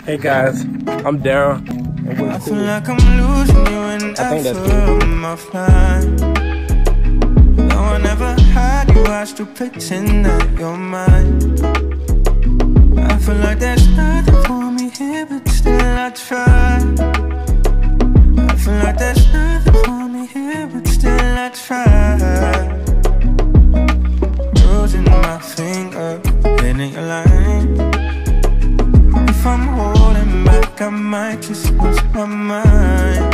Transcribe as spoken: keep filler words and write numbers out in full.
Hey guys, I'm Daryl. I feel like I'm losing you and I, I think that's cool. My flying. No one ever had you, I still pretend that you're mine. I feel like there's nothing for me here, but still I try. I feel like there's nothing for me here, but still I try. Losing my finger, hitting a line. If I'm holding back, I might just lose my mind.